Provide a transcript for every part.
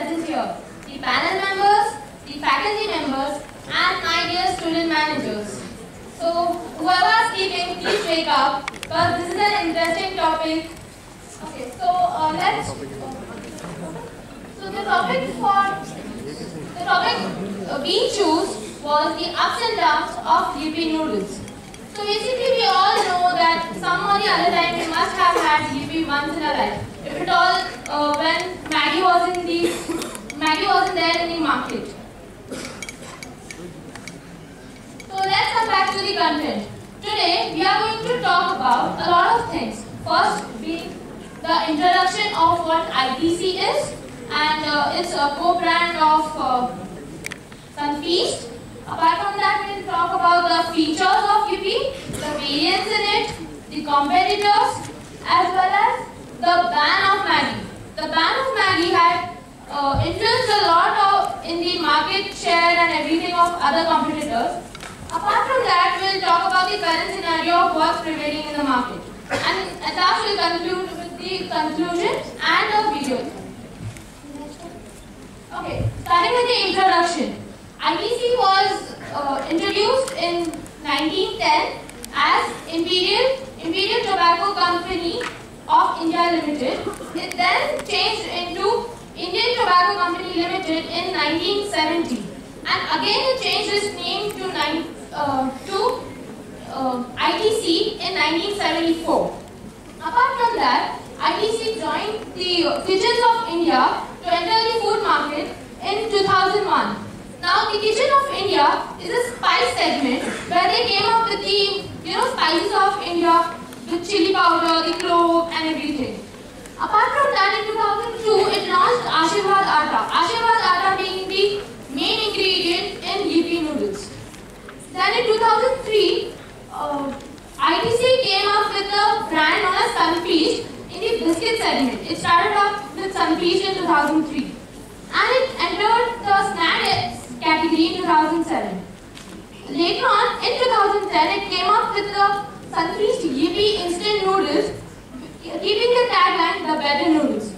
present here, the panel members, the faculty members, and my dear student managers. So, whoever is sleeping, please wake up, because this is an interesting topic. Okay, so the topic we choose was the ups and downs of YIPPEE noodles. So basically, we all know that some or the other time we must have had YIPPEE once in our life. If at all, when Maggie wasn't there in the market. So let's come back to the content. Today, we are going to talk about a lot of things. First being the introduction of what ITC is, and it's a co-brand of Sunfeast. Apart from that, we will talk about the features of YIPPEE, the variants in it, the competitors, as well as the ban of Maggie. The ban of Maggie had influenced a lot in the market share and everything of other competitors. Apart from that, we will talk about the current scenario of what's prevailing in the market. And at last, we will conclude with the conclusion and the video. Okay, starting with the introduction. ITC was introduced in 1910 as Imperial Tobacco Company of India Limited. It then changed into Indian Tobacco Company Limited in 1970. And again it changed its name to ITC in 1974. Apart from that, ITC joined the Kitchens of India to enter the food market in 2001. Now, the Kitchen of India is a spice segment where they came up with the spices of India with chili powder, the clove, and everything. Apart from that, in 2002, it launched Ashirwad Atta. Ashirwad Atta being the main ingredient in YIPPEE noodles. Then in 2003, ITC came up with a brand known as Sunfeast in the biscuit segment. It started off with Sunfeast in 2003. And it entered the snack category in 2007. Later on, in 2010, it came up with the Sunfeast YIPPEE instant noodles, keeping the tagline, the better noodles.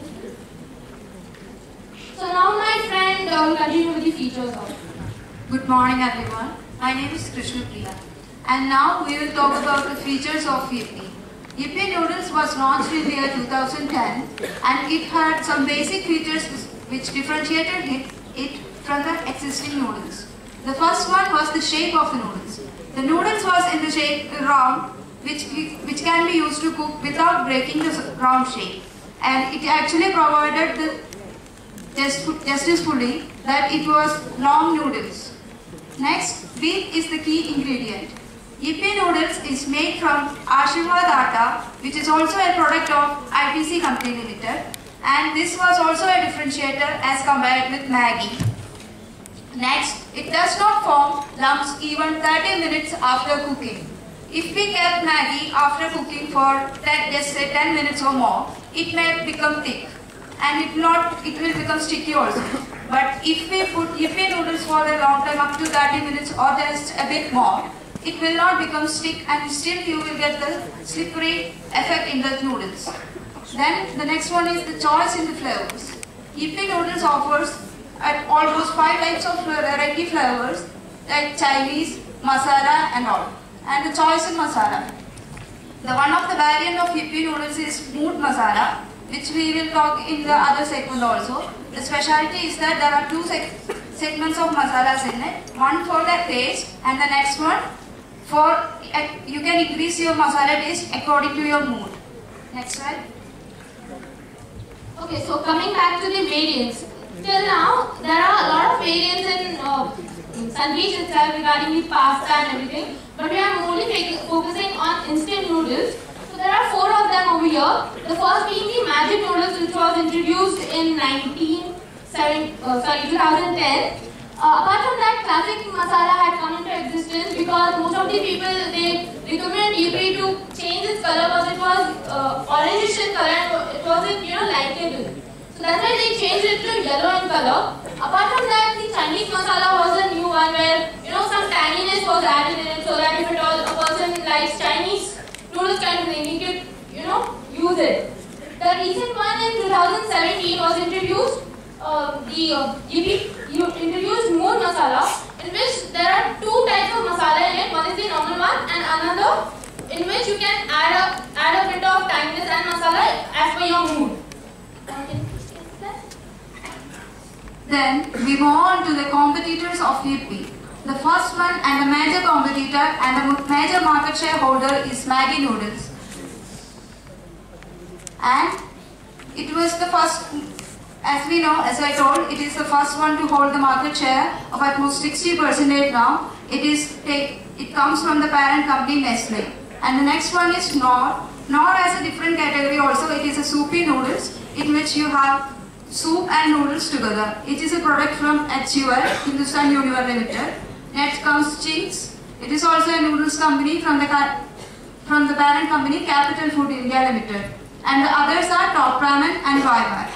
So now my friend will continue with the features of it. Good morning everyone. My name is Krishna Priya. And now we will talk about the features of YIPPEE. YIPPEE noodles was launched in the year 2010 and it had some basic features which differentiated it from the existing noodles. The first one was the shape of the noodles. The noodles was in the shape round, which can be used to cook without breaking the round shape. And it actually provided the justicefully that it was long noodles. Next, wheat is the key ingredient. YIPPEE noodles is made from Ashirwad Atta, which is also a product of ITC Company Limited. And this was also a differentiator as compared with Maggie. Next, it does not form lumps even 30 minutes after cooking. If we kept Maggie after cooking for just say 10 minutes or more, it may become thick and it will become sticky also. But if we put YIPPEE noodles for a long time, up to 30 minutes or just a bit more, it will not become stick and still you will get the slippery effect in the noodles. Then the next one is the choice in the flavors. YIPPEE noodles offers almost 5 types of variety flavors like Chinese, masala and all. And the choice in masala. The one of the variant of YIPPEE noodles is mood masala, which we will talk in the other segment also. The specialty is that there are two segments of masalas in it. One for the taste and the next one for you can increase your masala taste according to your mood. Next slide. Okay, so coming back to the variants. Till now, there are a lot of variants in Sunfeast itself regarding the pasta and everything. But we are only focusing on instant noodles. So there are 4 of them over here. The first being the magic noodles, which was introduced in 2010. Apart from that, classic masala had come into existence because most of the people, they recommend YIPPEE to change its color because it was orangish in color and it wasn't, likable. So that's why they changed it to yellow in color. Apart from that, the Chinese masala was a new one where, some tanginess was added in it so that if at all a person likes Chinese noodles kind of thing, he could, use it. The recent one in 2017 was introduced You introduced more masala, in which there are two types of masala in it. One is the normal one, and another in which you can add a bit of tanginess and masala as per your mood. Then we move on to the competitors of YIPPEE. The first one and the major competitor and the major market share holder is Maggi noodles. And it was the first, as we know, as I told, it is the first one to hold the market share of almost 60% now. It comes from the parent company Nestle. And the next one is Knorr. Knorr has a different category also. It is a soupy noodles in which you have soup and noodles together. It is a product from HUL, Hindustan Unilever Limited. Next comes Ching's. It is also a noodles company from the parent company Capital Food India Limited. And the others are Top Ramen and YIPPEE.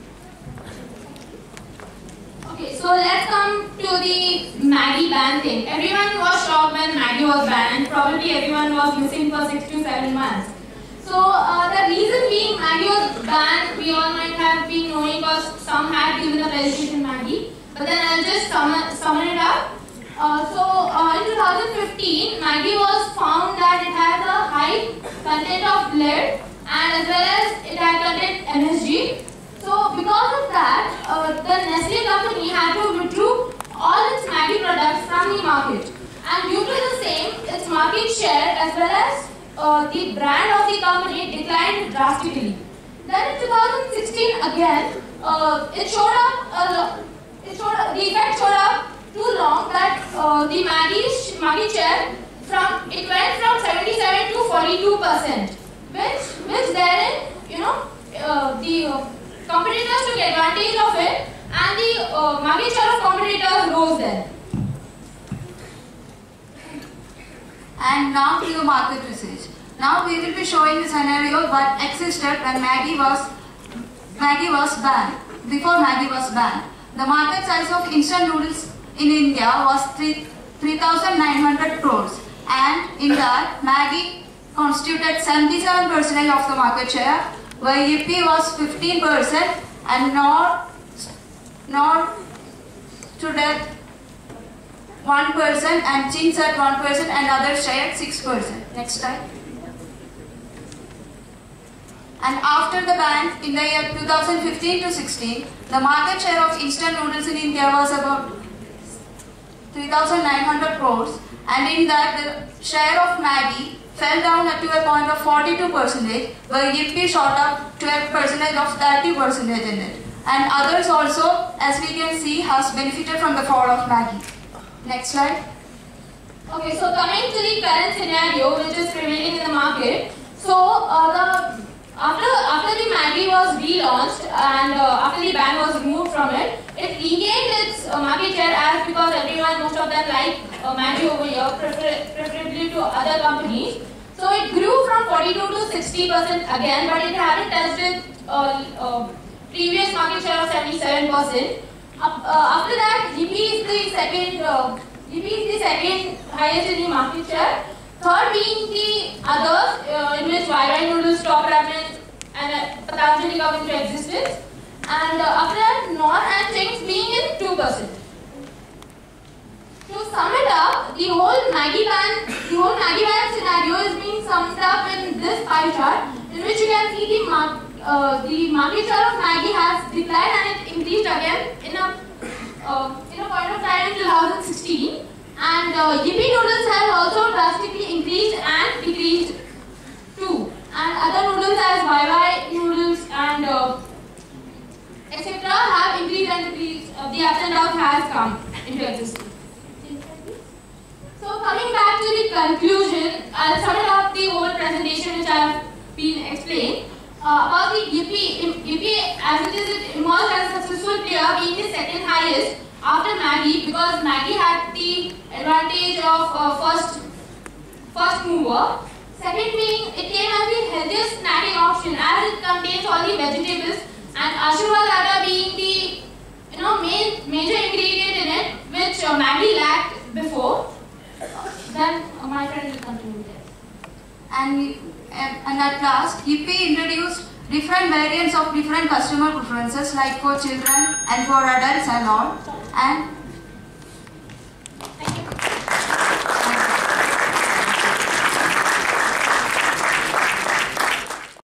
Okay, so let's come to the Maggi ban thing. Everyone was shocked when Maggi was banned. Probably everyone was missing for 6 to 7 months. So the reason being Maggi was banned, we all might have been knowing, because some had given the presentation Maggi. But then I'll just sum it up. In 2015, Maggi was found that it has a high content of lead, and as well as it had content MSG. So because of that, the Nestle company had to withdraw all its Maggi products from the market. And due to the same, its market share as well as the brand of the company declined drastically. Then in 2016 again, the effect showed up too long that the Maggi share went from 77 to 42%, which therein, the competitors took advantage of it, and the market share of competitors rose then. And now to the market research. Now we will be showing the scenario what existed when Maggi was banned. Before Maggi was banned, the market size of instant noodles in India was 3,900 crores, and in that Maggi constituted 77% of the market share, where YIPPEE was 15% and Knorr stood at 1% and Ching's at 1% and others shared 6%. Next slide. And after the ban in the year 2015 to 16, the market share of instant noodles in India was about 3,900 crores, and in that the share of Maggi fell down to a point of 42%, where YIPPEE shot up to a percentage of 30% in it. And others also, as we can see, has benefited from the fall of Maggi. Next slide. Okay, so coming to the current scenario which is prevailing in the market. So after the Maggi was relaunched and after the ban was removed from it, it regained its market share, as because most of them like Maggi over here, preferably to other companies. So it grew from 42 to 60% again, but it hadn't touched its previous market share of 77%. After that, YIPPEE is the second highest in the market share. Third being the others, in which YY noodles, Top Ramen, and Patanjali come into existence. And after that, Knorr and Ching's being in 2%. To sum it up, the whole Maggi ban scenario is being summed up in this pie chart, in which you can see the market share of Maggi has declined and it increased again in a point of time in 2016. And YIPPEE noodles have also drastically increased and decreased too. And other noodles as YY noodles and etc. have increased and decreased. The ups and downs has come into existence. So coming back to the conclusion, I'll sum it up the whole presentation which I have been explained. About the YIPPEE, as it is, it emerged as a successful player, being the second highest after Maggi, because Maggi had the advantage of first mover. Second being, it came as the healthiest snacking option, as it contains all the vegetables, and Ashirwad Atta being the major ingredient in it, which Maggi lacked before. Then my friend will continue there. And at last, YIPPEE introduced different variants of different customer preferences like for children and for adults and all. And